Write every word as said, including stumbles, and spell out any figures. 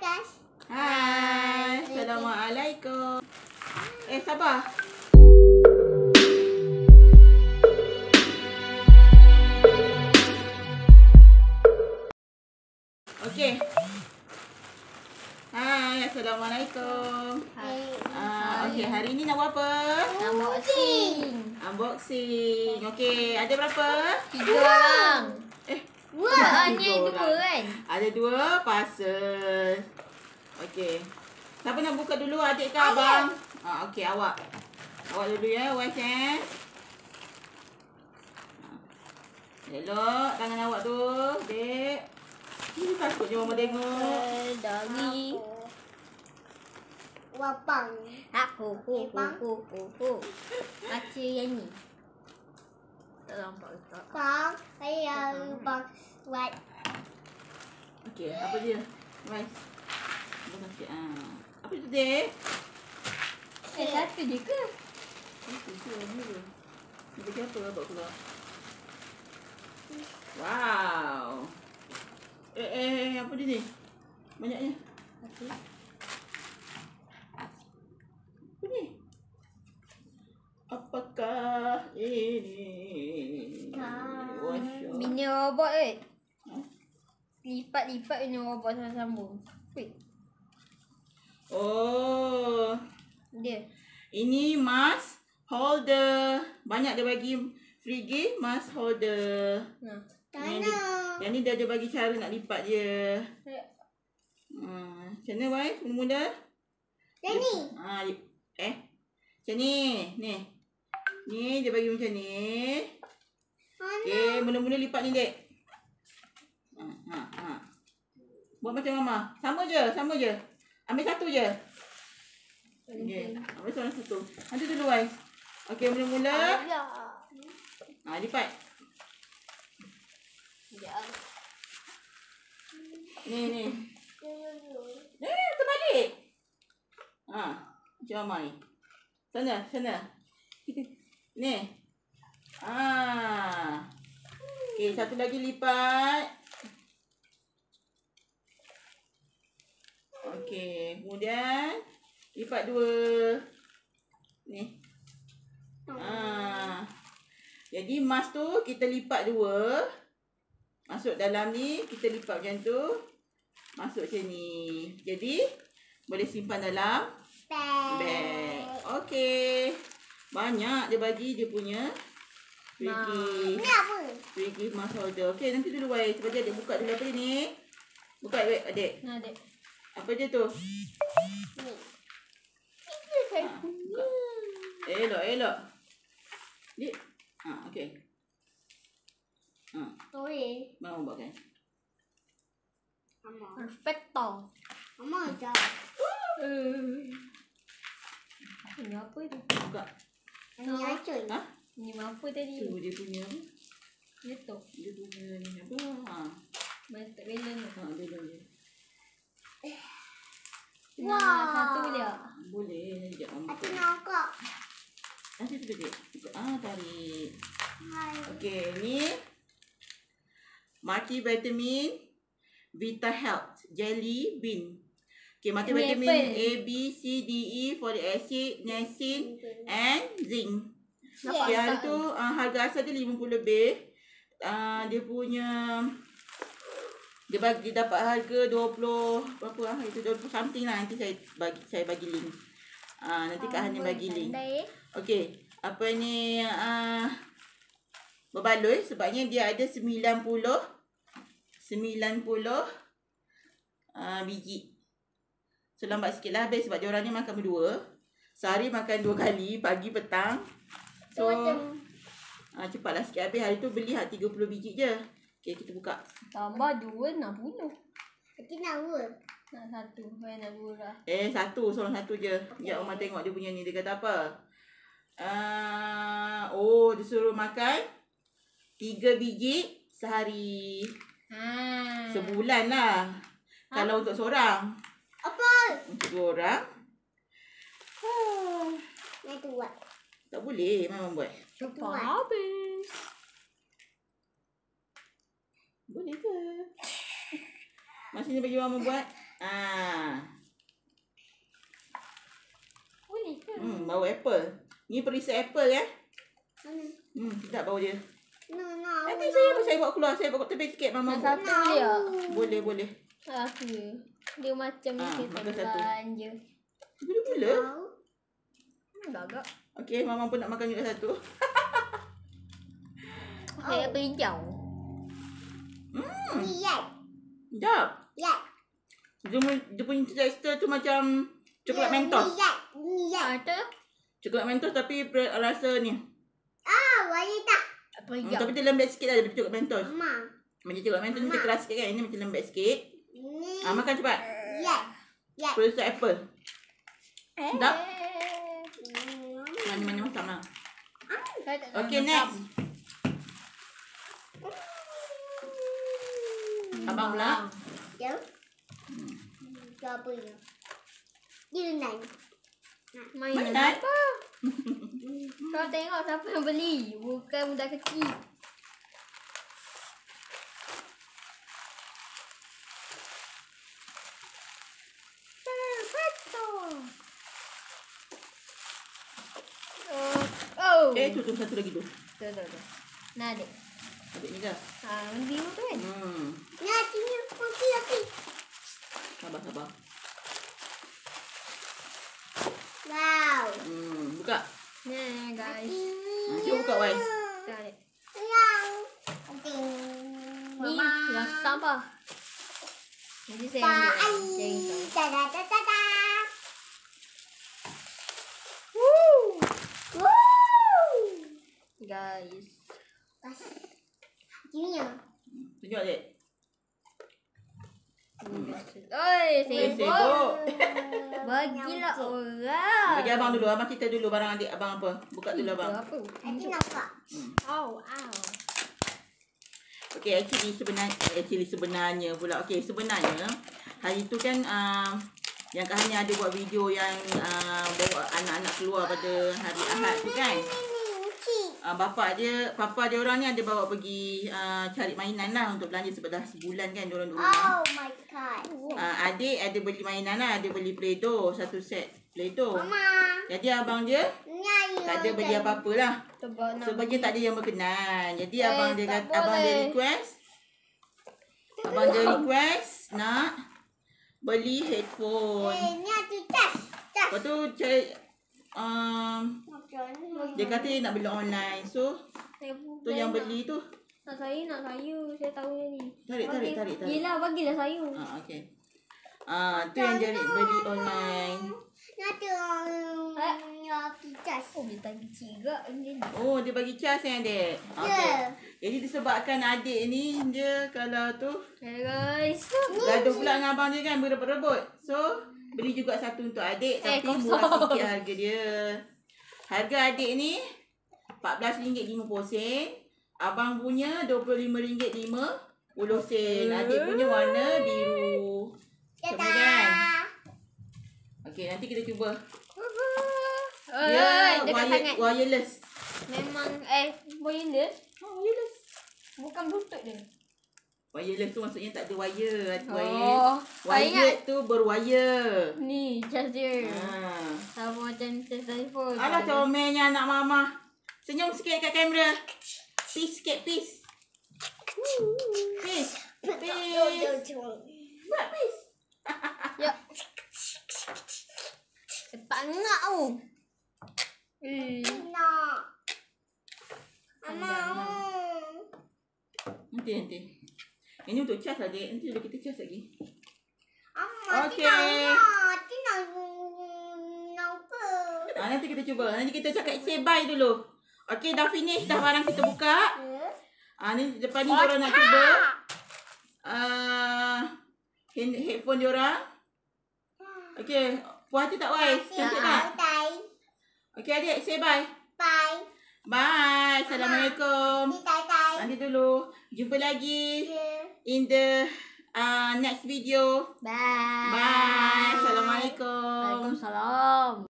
guys. Hai. Assalamualaikum. Eh, sabar. Okey. Hai, Assalamualaikum. Hai. Ah, okey, hari ni nak buat apa? Unboxing. Unboxing. Okey, ada berapa? Tiga orang. Eh, Wah. Hanya tiga dua orang. kan? Ada dua parcel. Okey. Siapa nak buka dulu, adik ke abang? Ah, okey, awak. Awak dulu ya, Wais eh. Elok tangan awak tu, dek. Ni takut je mama tengok. Eh, dari Wapang. aku, ku, ku, Bang. ku, ku, ku. Baca yang ni. Tak nampak tak? Bang. Saya bang. What? Okey, apa dia? Wais. Buka sikit. Ah. Apa tu, dek? Eh, satu je ke? Itu tu ni tu. Ni bagi apa abang keluar? Wow. Eh, eh, eh, apa dia ni? Banyaknya. Satu. Apa ni? Apakah ini? Wasya. Bini robot ke? Ha? Lipat-lipat bini robot sambung-sambung. Wait, Oh, dia. ini mask holder. Banyak dia bagi free gift mask holder. Nah. Yang ni, yang ni dia ada bagi cara nak lipat dia. Hmm, macam mana, Wais? Mula-mula? Dan ni. Ha, eh, macam ni. Ni. Ni dia bagi macam ni. Okey, mula-mula lipat ni, dek. Ha, ha, ha. Buat macam mama. Sama je, sama je. Ambil satu je. Okey, ambil salah satu. Nanti dulu, Wais. Okey, mula-mula. Ya. Ha, lipat. Sekejap. Ni, ni. Eh, terbalik. Ha, macam mama ni. Sana, sana. Ni. Ah. Okey, satu lagi lipat. Okey, kemudian lipat dua. Ni. Ah. Jadi mask tu kita lipat dua. Masuk dalam ni, kita lipat macam tu. Masuk macam ni. Jadi boleh simpan dalam beg. Okey. Banyak dia bagi dia punya free Nah. gift. Ni apa? Free gift mask holder. Okey, nanti dulu, Wais. Sebab dia adik buka dulu apa dia ni. Buka, adik. adik. Nah, dek. Apa dia tu? Ni. Ha, buka. Elok, elok. Ni. Ha, okey. Ha, Sorry. mau buatkan. Mama. Perfecto. Mama aja. Eh. Ini apa tu? Buka. Ini acun. Ha? Ini apa tadi? Tu dia punya apa? Dia tu. Dia punya ni apa? Ha. Mana tak bela tu. Ha, dia dia. Nah, Wah. satu boleh tak? Boleh. Sekejap mama Aku buka. nak kak. Nanti tu dia. Buka. Ah, tarik. Hai. Okey, ni multivitamin Vita Health Jelly Bean. Okey, multivitamin apa? A, B, C, D, E, folic acid, niacin and zinc. Nampak Okey, hari tak? tu uh, harga asal dia lima puluh lebih. Uh, dia punya dia bagi dia dapat harga dua puluh berapa ah itu dua puluh something lah. Nanti saya bagi saya bagi link. Ah uh, nanti Kak Hani bagi link. Pandai. Okey, apa ni uh, berbaloi sebabnya dia ada sembilan puluh sembilan puluh uh, biji. So lambat sikit lah habis sebab dia orang ni makan berdua. Sehari makan dua kali, pagi petang. So Macam uh, cepatlah sikit habis. Hari tu beli hak tiga puluh biji je. Okey, kita buka. Tambah dua, enam puluh. kita nak buat. Nak satu. Saya nak murah. Eh, satu, seorang satu je. Sekejap Omar tengok dia punya ni. Dia kata apa? Uh, oh, dia suruh makan tiga biji sehari. Ha. Sebulan lah. Ha? Kalau untuk seorang. Apa? Untuk dua orang. Ah, Nak tu buat. tak boleh memang buat. Cepat habis. Boleh ke? Masih ni bagi mama buat. Ah. Boleh ke? Hmm, bau apple. Ni perisa apple ya. Mana? Hmm, sedap bau dia. No, no. Nanti saya saya bawa keluar, saya bawa tepi sikit mama. Yang satu boleh tak? Boleh, boleh. Aku. Dia macam Ah, kita makan satu. belanja. Gula-gula. Agak-agak. Okey, mama pun nak makan juga satu. Saya apa hijau? Hmm, Lihat. sedap. Lihat. Dia, mu- dia punya tekstur tu macam coklat mentos. Lihat. Lihat. Ada? Coklat mentos tapi ber- rasa ni. Ah, boleh tak? Apa Hmm, hijau? tapi dia lembek sikit lah daripada coklat mentos. Mama. Macam coklat mentos ni macam keras sikit kan. Ini macam lembek sikit. Ni. Ah, makan cepat. Lihat. Lihat. Perisa apple. Eh. Sedap. Mana-mana masak lah. Saya tak tahu Okay, makan. next. Abang pula. Ya. Kau apa ya? Yunan. Mainan Mainan? apa? Kau tengok siapa yang beli. Bukan budak kecil. Oh, oh. Eh, tu tu satu lagi tu. Tuh, tuh, tuh. Nah, adik. Adik ni dah. Ah, biru tu kan? Hmm. Nah, sini. Okey, okey. Sabar, sabar. Wow. Hmm, buka. Nah, guys. Ha, cuba buka Wais. Tuh, adik. Yang. Okey. Ni yang sabar. Jadi saya Bye. ambil. Jadi kau. Tada, tada, tada. Woo. Woo. Guys. Sini ya. Tunjuk adik. Oi, Eh, sibuk. sibuk. Bagilah orang. Bagi abang dulu. Abang cerita dulu barang adik abang apa. Buka dulu Itu abang. apa? Nanti nampak. Au, au. Okay, actually sebenarnya, actually sebenarnya pula. Okay, sebenarnya hari tu kan uh, yang Kak Hani ada buat video yang uh, bawa anak-anak keluar pada hari Ahad tu kan. Uh, bapa dia, papa dia orang ni ada bawa pergi uh, cari mainan lah untuk belanja sebelah sebulan kan diorang dulu. Oh my god. Uh, adik ada beli mainan lah, ada beli Play-Doh, satu set Play-Doh. Mama. Jadi abang dia Ni ayo. tak ada beli apa-apa lah. Sebab nak Sebab dia tak ada yang berkenan. Jadi Eh, abang dia tak kata, abang dia boleh. request. Abang dia request nak beli headphone. Eh, ni ada tas. Tas. Lepas tu cari um, Macam ni. dia kata dia nak beli online. So saya tu yang beli tu. Nak saya, nak saya. Saya tahu yang ni. Tarik, tarik, tarik, tarik. Yelah, bagilah saya. Ah, okey. Ah, tu yang jadi beli online. Ni ada Eh. yang tas. Oh, dia tak kecil juga. Ini. Oh, dia bagi cas yang adik. Okey. Ya. Jadi disebabkan adik ni dia kalau tu Hey guys. gaduh pula dengan abang dia kan berebut-rebut. So, beli juga satu untuk adik Eh, tapi kosong. murah sikit harga dia. Harga adik ni empat belas ringgit lima puluh sen. Abang punya dua puluh lima ringgit lima puluh sen. Adik punya warna biru. Sama kan? Dadah. Okey, nanti kita cuba. Eh, Dia dekat wire, sangat. wireless. Memang eh wireless. Oh, wireless. Bukan bluetooth dia. Wireless tu maksudnya tak ada wire. Ada wire. Oh, saya ingat Wire tu berwire. ni charge dia. Ha. Sama macam telefon. Alah comelnya anak mama. Senyum sikit kat kamera. Peace sikit, peace. Peace. Peace. Buat peace. Ya. Cepat ngak tu. Eh. Nak. Panjang Mama. Nanti, nanti. Ini untuk cas adik. Nanti dulu kita cas lagi. Mama, Okey. Nanti nak nak apa? Ha, nanti kita cuba. Nanti kita cakap say bye dulu. Okey, dah finish dah barang kita buka. Ah, ni depan ni korang nak cuba. Ah, uh, headphone diorang. Okey, puas hati tak Wais? Cantik tak? Bye. Okey adik, say bye. Bye. Bye. Assalamualaikum. Bye. Bye. Nanti dulu. Jumpa lagi Yeah. in the uh, next video. Bye. Bye. Assalamualaikum. Waalaikumsalam.